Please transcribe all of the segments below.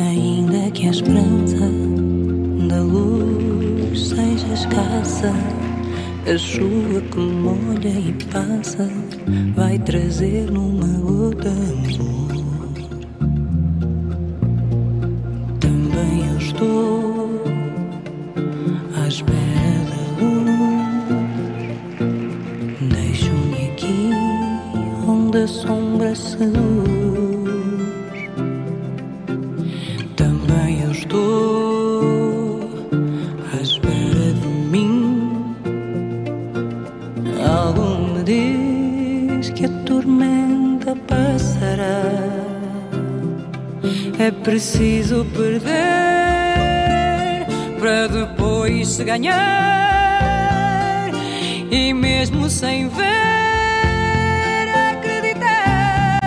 Ainda que a esperança da luz seja escassa, a chuva que molha e passa vai trazer numa gota amor. Também eu estou à espera da luz. Deixo-me aqui onde a sombra seduz. Também eu estou à espera de mim. Algo me diz que a tormenta passará. É preciso perder para depois se ganhar. E mesmo sem ver, acreditar.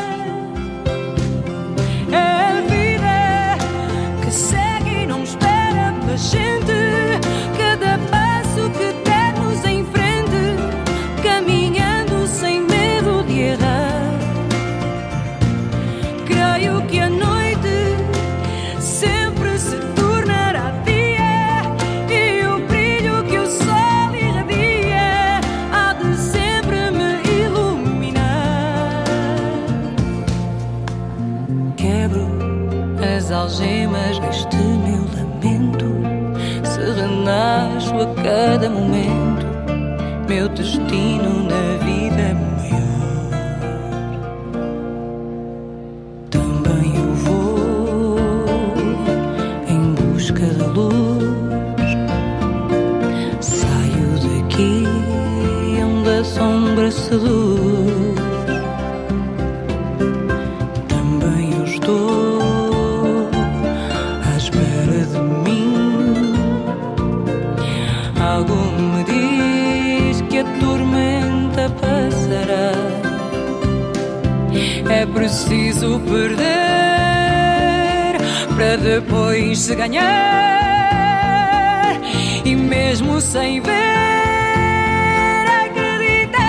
É a vida que segue e não espera pela gente. Cada passo que dermos em frente, caminhando sem medo de errar. Creio que a noite sempre se tornará dia, e o brilho que o sol irradia há de sempre me iluminar. Quebro as algemas deste meu lamento, se renasço a cada momento, meu destino na vida é maior. Também eu vou em busca da luz. Saio daqui onde a sombra seduz. Também eu estou à espera de mim. Algo me diz que a tormenta passará. É preciso perder para depois se ganhar. E mesmo sem ver, acreditar.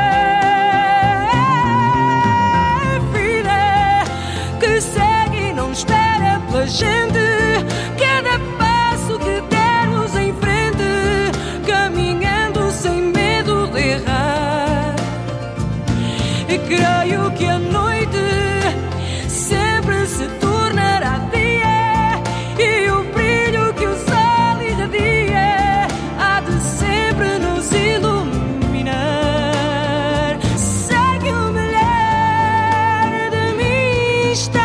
A vida que segue e não espera pela gente. Cada passo que dermos em frente, caminhando sem medo de errar. E creio que a noite sempre se tornará dia, e o brilho que o sol irradia há de sempre nos iluminar. Sei que o melhor de mim está